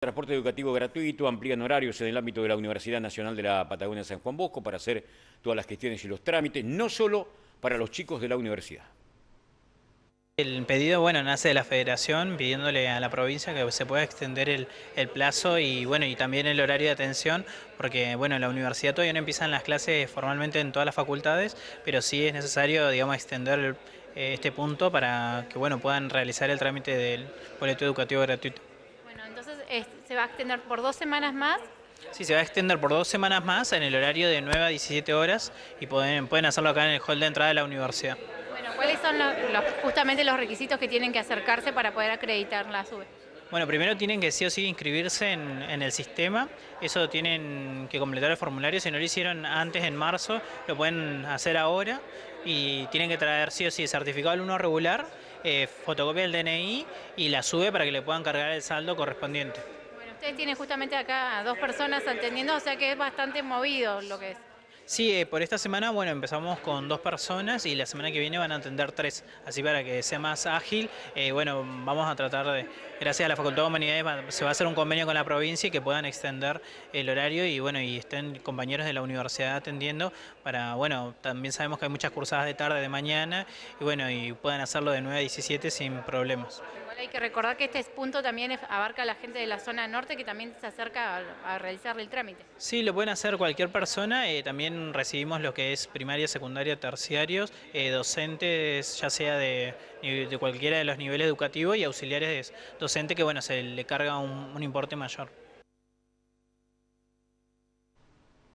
Transporte educativo gratuito, amplían horarios en el ámbito de la Universidad Nacional de la Patagonia San Juan Bosco para hacer todas las gestiones y los trámites, no solo para los chicos de la universidad. El pedido, bueno, nace de la federación pidiéndole a la provincia que se pueda extender el plazo y bueno, y también el horario de atención, porque bueno, en la universidad todavía no empiezan las clases formalmente en todas las facultades, pero sí es necesario, digamos, extender este punto para que bueno, puedan realizar el trámite del boleto educativo gratuito. Bueno, entonces se va a extender por 2 semanas más. Sí, se va a extender por 2 semanas más en el horario de 9 a 17 horas y pueden hacerlo acá en el hall de entrada de la universidad. Bueno, ¿cuáles son justamente los requisitos que tienen que acercarse para poder acreditar la SUBE? Bueno, primero tienen que sí o sí inscribirse en el sistema, eso tienen que completar el formulario, si no lo hicieron antes en marzo, lo pueden hacer ahora y tienen que traer sí o sí certificado de alumno regular, fotocopia del DNI y la SUBE para que le puedan cargar el saldo correspondiente. Bueno, ustedes tienen justamente acá a 2 personas atendiendo, o sea que es bastante movido lo que es. Sí, por esta semana, bueno, empezamos con 2 personas y la semana que viene van a atender 3, así para que sea más ágil. Bueno, vamos a tratar de, gracias a la Facultad de Humanidades, se va a hacer un convenio con la provincia y que puedan extender el horario y bueno, y estén compañeros de la universidad atendiendo para, bueno, también sabemos que hay muchas cursadas de tarde, de mañana y bueno, y puedan hacerlo de 9 a 17 sin problemas. Igual hay que recordar que este punto también abarca a la gente de la zona norte que también se acerca a realizar el trámite. Sí, lo pueden hacer cualquier persona. También recibimos lo que es primaria, secundaria, terciarios, docentes ya sea de cualquiera de los niveles educativos y auxiliares docentes que bueno, se le carga un importe mayor.